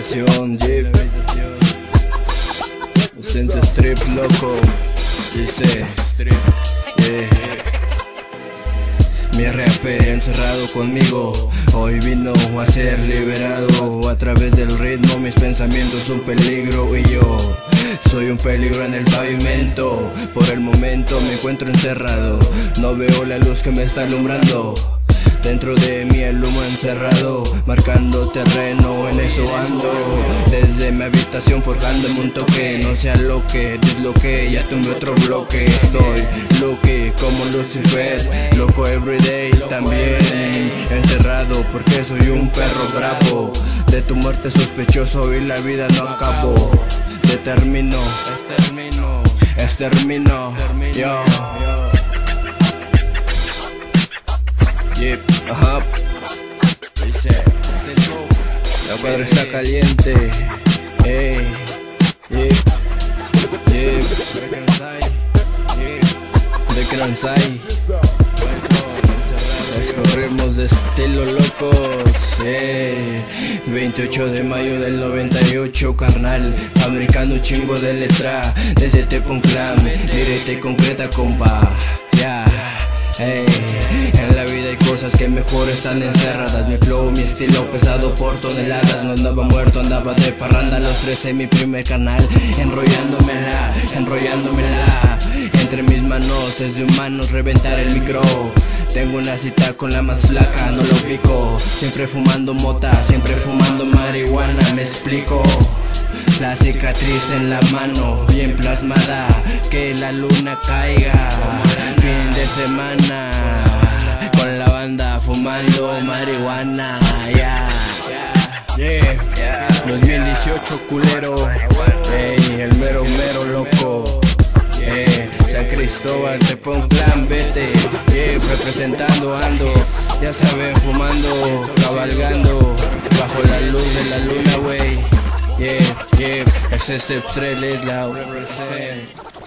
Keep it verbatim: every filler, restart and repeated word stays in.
habitación, Jeep. Ausencia strip, loco. Dice yeah. Mi rap encerrado conmigo hoy vino a ser liberado. A través del ritmo mis pensamientos un peligro y yo soy un peligro en el pavimento. Por el momento me encuentro encerrado, no veo la luz que me está alumbrando. Dentro de mí el humo encerrado, marcando terreno, en eso ando. Desde mi habitación forjándome un toque, no sea lo que disloque, ya tuve otro bloque. Estoy lucky como Lucifer, loco everyday también. Encerrado porque soy un perro bravo, de tu muerte sospechoso y la vida no acabó. Determino, extermino, extermino, yo. Yep, ajá. Dice, la cuadra está caliente. Ey, yep, yep. De Kansai. Escorrimos de estilo locos. Ey, veintiocho de mayo del noventa y ocho, carnal. Fabricando un chingo de letra. Desde Tepon Clan, directa y concreta, compa. Ya. Yeah. Hey, en la vida hay cosas que mejor están encerradas. Mi flow, mi estilo pesado por toneladas. No andaba muerto, andaba de parranda a los trece, mi primer canal. Enrollándomela, enrollándomela. Entre mis manos es de humanos reventar el micro. Tengo una cita con la más flaca, no lo pico. Siempre fumando mota, siempre fumando marihuana, me explico. La cicatriz en la mano, bien plasmada, que la luna caiga. Fin de semana, con la banda fumando marihuana, ya. Yeah. Yeah. dos mil dieciocho culero, ey, el mero mero loco. Yeah. San Cristóbal, Tepon Clan, vete, yeah, representando ando. Ya saben, fumando, cabalgando, bajo la luz de la luna, wey. Yeah, yeah, S S tres es la represent.